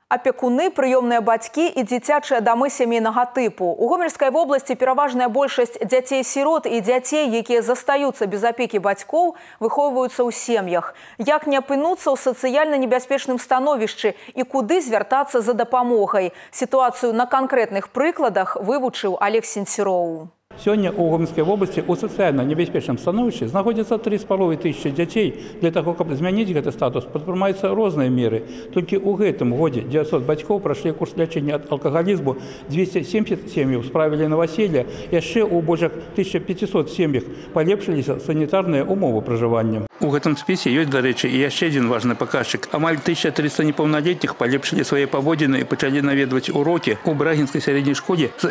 Апекуны, прыёмныя бацькі і дзіцячыя дамы сямейнага тыпу. У Гомельскай вобласці пераважная большасць дзяцей-сірот і дзяцей, якія застаюцца без апекі бацькоў, выхоўваюцца ў сем'ях. Як не апынуцца ў сацыяльна небяспечным становішчы і куды звяртацца за дапамогай? Сітуацыю на канкрэтных прыкладах вывучыў Олег Сенцюроў. Сегодня у Гомельской области у социально небяспечным становішчы знаходзяцца 3,5 тысячи дзяцей. Для того, каб змяніць гэты статус, прадпрымаюцца розныя меры. Толькі ў гэтым годзе 900 бацькоў прайшлі курс лячэння ад алкагалізму, 270 сем'яў справілі новаселье, яшчэ ў больш 1500 сем'ях палепшыліся санітарныя умовы пражывання. У гэтым спісе ёсць, дарэчы, і яшчэ адзін важны паказчык. Амаль 1300 непаўналетніх палепшылі свае паводзіны і пачалі наведваць урокі. У Брагінскай сярэдняй школе з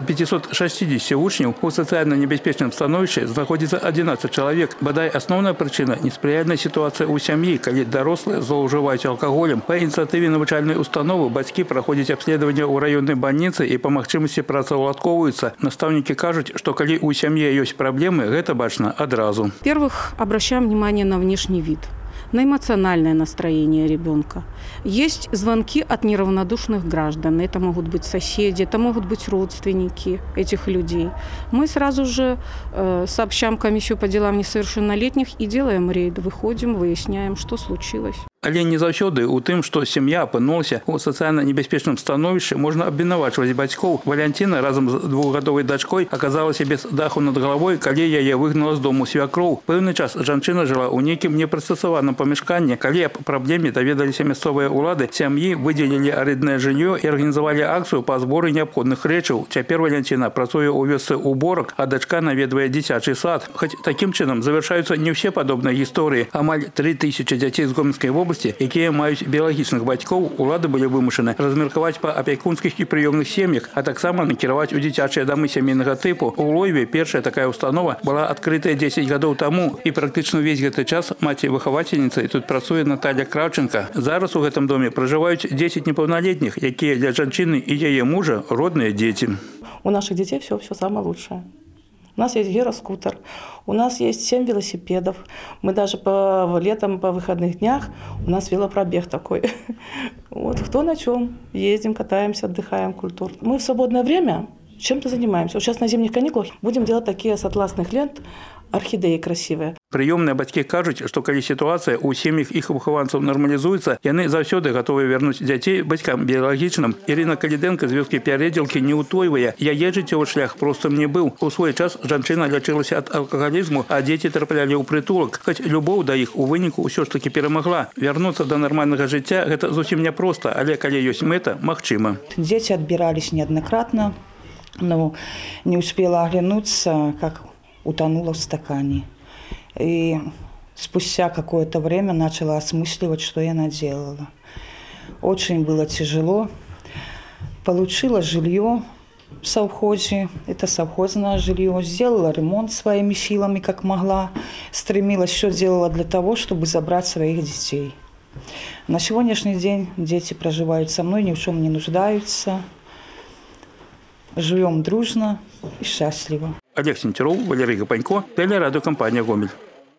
560 вучняў у социально небяспечным становішчы знаходзіцца 11 чалавек. Бадай асноўная прычына – неспрыяльная сітуацыя ў сям'і, калі дарослыя злоўжываюць алкаголем. Па ініцыятыве навучальнай установы бацькі праходзяць абследаванне ў раённай бальніцы і па магчымасці працаўладкоўваюцца. Настаўнікі кажуць, што калі ў сям'і ёсць праблемы, гэта бачна адразу. Во-первых, обращаем внимание на внешний вид, на эмоциональное настроение ребенка. Есть звонки от неравнодушных граждан. Это могут быть соседи, это могут быть родственники этих людей. Мы сразу же сообщаем комиссию по делам несовершеннолетних и делаем рейд. Выходим, выясняем, что случилось. Але не заўсёды у тым, што сям'я апынулася ў сацыяльна небяспечным становішчы, можна абвінавачваць бацькоў. Валянціна разам з двухгадовай дачкой аказалася без даху над галавой, калі яе выгнала з дому свякроў. Пэўны час жанчына жыла ў нейкім непрыстасаваным памяшканні. Калі аб праблеме даведаліся мясцовыя ўлады, сям'і выдзелілі аренднае жыллё і арганізавалі акцыю па зборы неабходных рэчаў. Цяпер Валянціна працуе ў вёсцы ўборак, а дачка наведвае дзіцячы сад. Хоць такім чынам завяршаюцца не ўсе падобныя гісторыі. Амаль 3000 дзяцей з Гомельскай вобласці, якія маюць біялагічных бацькоў, улады былі вымушаны размеркаваць па апякунскіх і прыёмных сем'ях, а таксама накіраваць у дзіцячыя дамы сямейнага тыпу. У Лойве першая такая установа была адкрытая 10 гадоў таму, і практычна ўвесь гэты час маці-выхавацельніцай тут працуе Наталья Кравченко. Зараз у гэтым доме пражываюць 10 непаўналетніх, якія для жанчыны і яе мужа родныя дзеці. У наших детей все самое лучшее. У нас есть гироскутер, у нас есть 7 велосипедов. Мы даже летом, по выходных днях, у нас велопробег такой. Вот кто на чем. Ездим, катаемся, отдыхаем, культурно. Мы в свободное время чем-то занимаемся. Вот сейчас на зимних каникулах будем делать такие с атласных лент орхидеи красивые. Прыёмныя бацькі кажуць, што калі сітуацыя ў сем'ях іх выхаванцаў нармалізуецца, яны заўсёды гатовыя вярнуць дзяцей бацькам біялагічным. Ірына Калідэнка з вёскі Пярэдзелкі не ўтойвае. Яе жыццёвы шлях простым не быў. У свой час жанчына лячылася ад алкагалізму, а дзеці траплялі ў прытулак. Хоць любоў да іх у выніку ўсё ж такі перамагла. Вярнуцца да нармальнага жыцця – гэта зусім няпроста, але калі ёсць мэта, магчыма. Дети отбирались неоднократно, но не успела оглянуться, как утонула в стакане. И спустя какое-то время начала осмысливать, что я наделала. Очень было тяжело. Получила жилье в совхозе. Это совхозное жилье. Сделала ремонт своими силами, как могла. Стремилась, все делала для того, чтобы забрать своих детей. На сегодняшний день дети проживают со мной, ни в чем не нуждаются. Живем дружно и счастливо. Олег Сенцюроў, Валерий Гапанько, телерадиокомпания «Гомель».